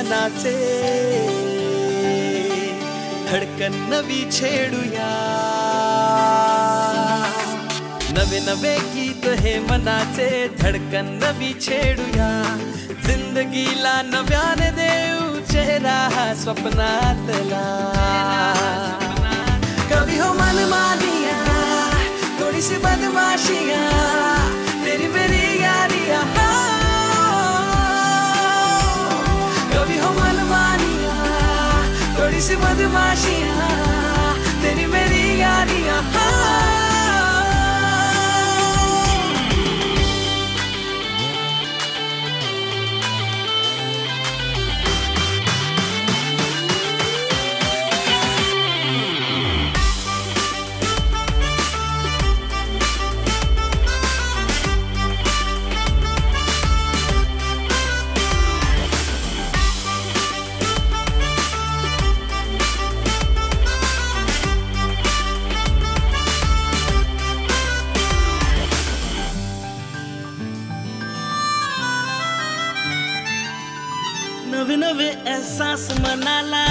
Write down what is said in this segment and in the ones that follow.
मनाचे, धडकन नवी छेडूया, नवे नवे गीत हे मनाचे, धडकन नवी छेडूया, जिंदगीला नव्याने देऊ चेहरा हा स्वप्नातला, कभी हो मनमानिया थोड़ी सी बदमाशियां, तेरी मेरी यारियां, कभी हो मनमानिया थोड़ी सी बदमाशियां, तेरी मेरी यारियां। नवे नवे एहसास मनाला,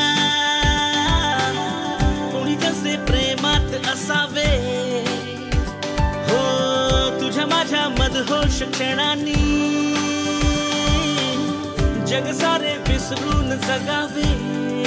कोणी कसे प्रेमात असावे, हो तुझ्या माझ्या मदहोश क्षणांनी जग सारे विसरून जगावे।